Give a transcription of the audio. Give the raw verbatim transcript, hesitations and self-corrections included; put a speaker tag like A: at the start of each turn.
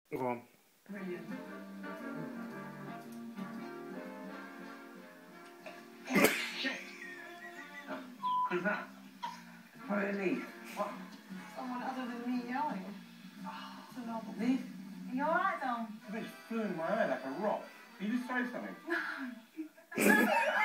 A: Go on.
B: Brilliant. Shit! Who's that? Probably Lee. What?
C: Someone other than me yelling. It's a novel.
B: Lee?
C: Are you alright, Dom?
B: I just flew in my eye like a rock. You just say something.
C: No.